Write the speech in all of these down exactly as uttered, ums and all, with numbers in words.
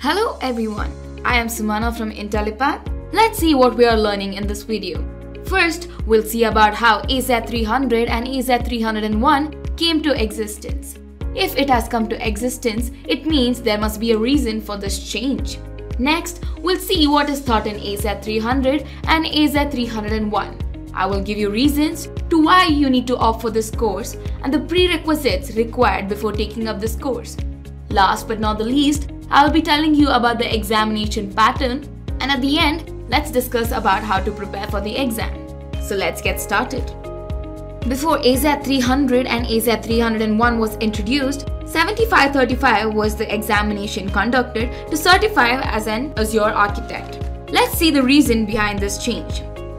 Hello everyone, I am Sumana from Intellipaat. Let's see what we are learning in this video. First, we'll see about how A Z three hundred and A Z three hundred one came to existence. If it has come to existence, it means there must be a reason for this change. Next, we'll see what is taught in A Z three hundred and A Z three hundred one. I will give you reasons to why you need to opt for this course and the prerequisites required before taking up this course. Last but not the least, I'll be telling you about the examination pattern, and at the end, let's discuss about how to prepare for the exam. So let's get started. Before A Z three hundred and A Z three hundred one was introduced, seventy-five thirty-five was the examination conducted to certify as an Azure architect. Let's see the reason behind this change.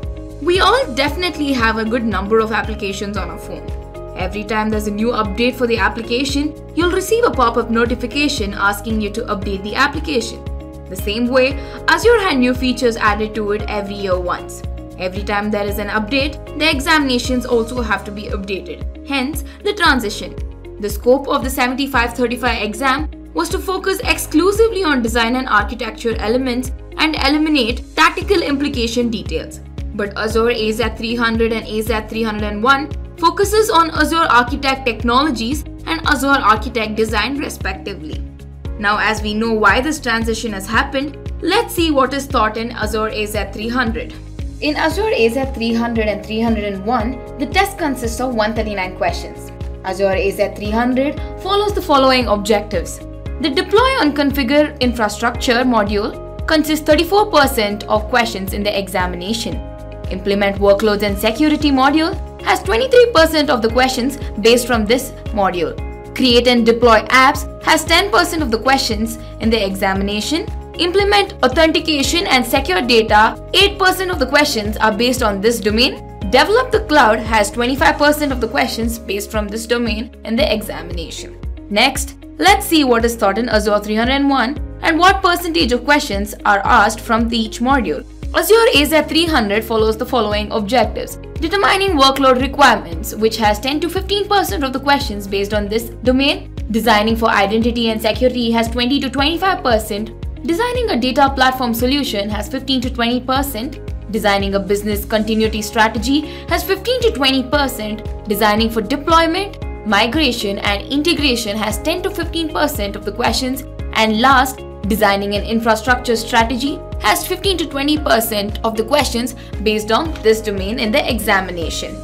We all definitely have a good number of applications on our phone. Every time there's a new update for the application, you'll receive a pop-up notification asking you to update the application. The same way, Azure had new features added to it every year once. Every time there is an update, the examinations also have to be updated, hence the transition. The scope of the seventy-five thirty-five exam was to focus exclusively on design and architecture elements and eliminate tactical implication details. But Azure A Z three hundred and A Z three hundred one focuses on Azure Architect Technologies and Azure Architect Design respectively. Now, as we know why this transition has happened, let's see what is taught in Azure A Z three hundred. In Azure A Z three hundred and three hundred one, the test consists of one hundred thirty-nine questions. Azure A Z three hundred follows the following objectives. The Deploy and Configure Infrastructure module consists thirty-four percent of questions in the examination. Implement Workloads and Security module has twenty-three percent of the questions based from this module. Create and Deploy Apps has ten percent of the questions in the examination. Implement Authentication and Secure Data, eight percent of the questions are based on this domain. Develop the Cloud has twenty-five percent of the questions based from this domain in the examination. Next, let's see what is taught in Azure three hundred one and what percentage of questions are asked from each module. Azure A Z three hundred follows the following objectives. Determining workload requirements, which has ten to fifteen percent of the questions based on this domain. Designing for identity and security has twenty to twenty-five percent. Designing a data platform solution has fifteen to twenty percent. Designing a business continuity strategy has fifteen to twenty percent. Designing for deployment, migration and integration has ten to fifteen percent of the questions. And last, designing an infrastructure strategy has fifteen to twenty percent of the questions based on this domain in the examination.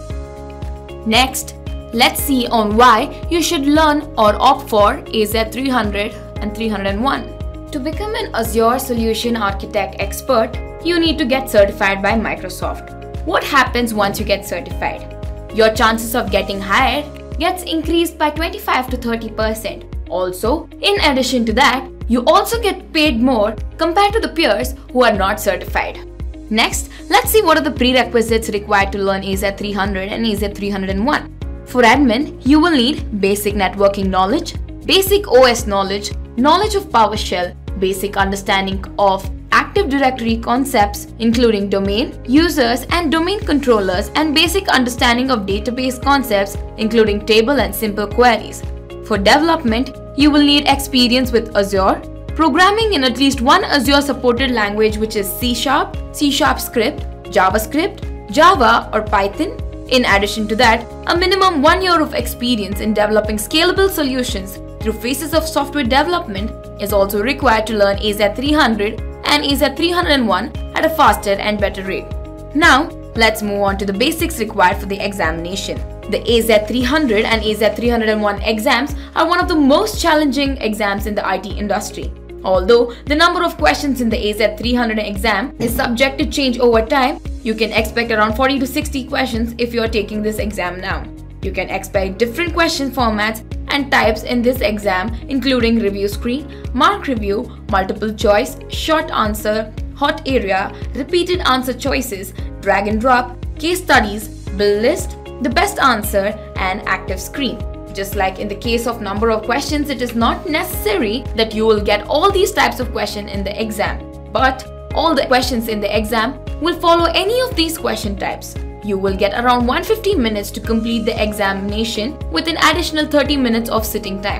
Next, let's see on why you should learn or opt for A Z three hundred and three hundred one. To become an Azure Solution Architect expert, you need to get certified by Microsoft. What happens once you get certified? Your chances of getting hired gets increased by twenty-five to thirty percent. Also, in addition to that, you also get paid more compared to the peers who are not certified. Next, let's see what are the prerequisites required to learn A Z three hundred and A Z three hundred one. For admin, you will need basic networking knowledge, basic O S knowledge, knowledge of PowerShell, basic understanding of Active Directory concepts including domain, users and domain controllers, and basic understanding of database concepts including table and simple queries. For development, you will need experience with Azure, programming in at least one Azure supported language which is C sharp, C sharp script, JavaScript, Java or Python. In addition to that, a minimum one year of experience in developing scalable solutions through phases of software development is also required to learn A Z three hundred and A Z three hundred one at a faster and better rate. Now, let's move on to the basics required for the examination. The A Z three hundred and A Z three hundred one exams are one of the most challenging exams in the I T industry. Although the number of questions in the A Z three hundred exam is subject to change over time, you can expect around forty to sixty questions if you are taking this exam now. You can expect different question formats and types in this exam including review screen, mark review, multiple choice, short answer, hot area, repeated answer choices, drag and drop, case studies, bill list, the best answer and active screen. Just like in the case of number of questions, it is not necessary that you will get all these types of questions in the exam, but all the questions in the exam will follow any of these question types. You will get around one hundred fifty minutes to complete the examination with an additional thirty minutes of sitting time.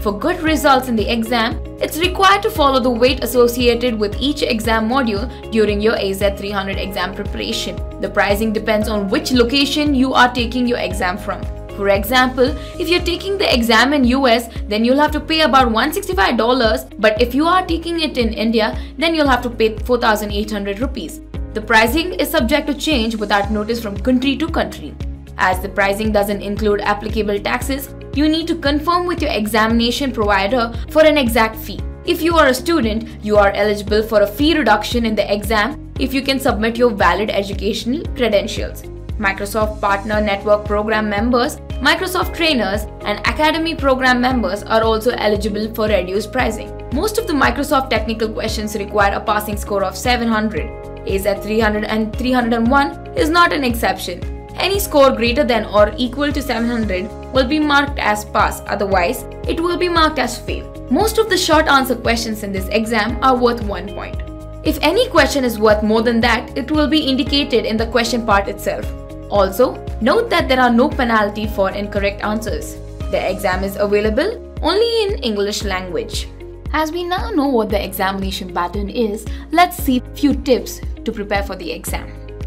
For good results in the exam, it's required to follow the weight associated with each exam module during your A Z three hundred exam preparation. The pricing depends on which location you are taking your exam from. For example, if you're taking the exam in U S, then you'll have to pay about one hundred sixty-five dollars, but if you are taking it in India, then you'll have to pay four thousand eight hundred rupees. The pricing is subject to change without notice from country to country. As the pricing doesn't include applicable taxes, you need to confirm with your examination provider for an exact fee. If you are a student, you are eligible for a fee reduction in the exam if you can submit your valid educational credentials. Microsoft Partner Network Program members, Microsoft trainers, and Academy Program members are also eligible for reduced pricing. Most of the Microsoft technical questions require a passing score of seven hundred. A Z three hundred and three hundred one is not an exception. Any score greater than or equal to seven hundred will be marked as pass, otherwise it will be marked as fail. Most of the short answer questions in this exam are worth one point. If any question is worth more than that, it will be indicated in the question part itself. Also, note that there are no penalty for incorrect answers. The exam is available only in English language. As we now know what the examination pattern is, let's see a few tips to prepare for the exam.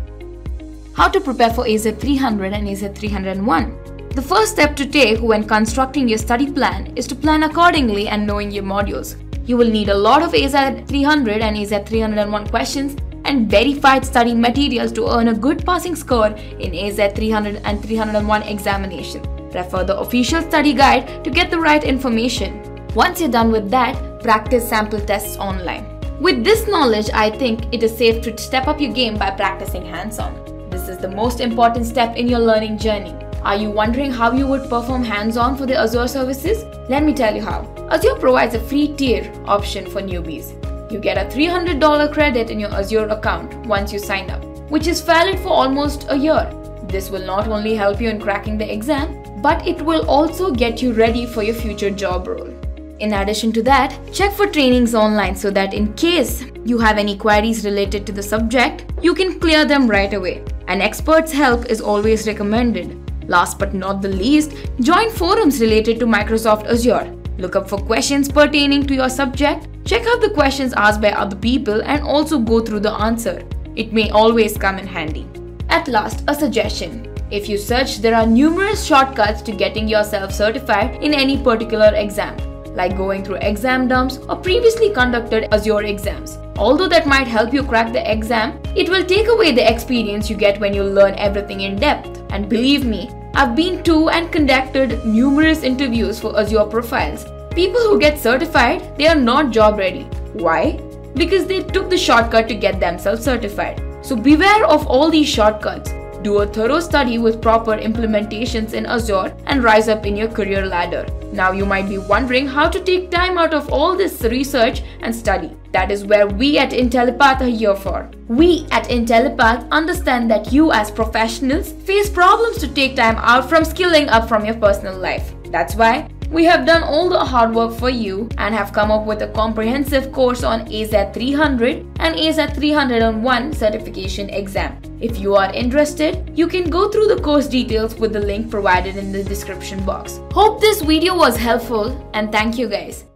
How to prepare for A Z three hundred and A Z three hundred one. The first step to take when constructing your study plan is to plan accordingly and knowing your modules. You will need a lot of A Z three hundred and A Z three hundred one questions and verified study materials to earn a good passing score in A Z three hundred and three hundred one examination. Refer the official study guide to get the right information. Once you're done with that, practice sample tests online. With this knowledge, I think it is safe to step up your game by practicing hands-on. This is the most important step in your learning journey. Are you wondering how you would perform hands-on for the Azure services? Let me tell you how. Azure provides a free tier option for newbies. You get a three hundred dollars credit in your Azure account once you sign up, which is valid for almost a year. This will not only help you in cracking the exam, but it will also get you ready for your future job role. In addition to that, check for trainings online so that in case you have any queries related to the subject, you can clear them right away. An expert's help is always recommended. Last but not the least, join forums related to Microsoft Azure. Look up for questions pertaining to your subject, check out the questions asked by other people and also go through the answer. It may always come in handy. At last, a suggestion. If you search, there are numerous shortcuts to getting yourself certified in any particular exam, like going through exam dumps or previously conducted Azure exams. Although that might help you crack the exam, it will take away the experience you get when you learn everything in depth. And believe me, I've been to and conducted numerous interviews for Azure profiles. People who get certified, they are not job ready. Why? Because they took the shortcut to get themselves certified. So beware of all these shortcuts. Do a thorough study with proper implementations in Azure and rise up in your career ladder. Now you might be wondering how to take time out of all this research and study. That is where we at Intellipaat are here for. We at Intellipaat understand that you as professionals face problems to take time out from skilling up from your personal life. That's why we have done all the hard work for you and have come up with a comprehensive course on A Z three hundred and A Z three hundred one certification exam. If you are interested, you can go through the course details with the link provided in the description box. Hope this video was helpful and thank you guys.